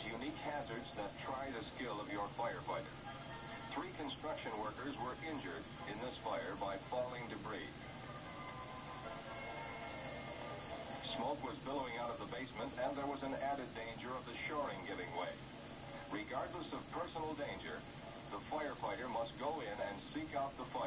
unique hazards that try the skill of your firefighter. 3 construction workers were injured in this fire by falling debris. Smoke was billowing out of the basement, and there was an added danger of the shoring giving way. Regardless of personal danger, the firefighter must go in and seek out the fire.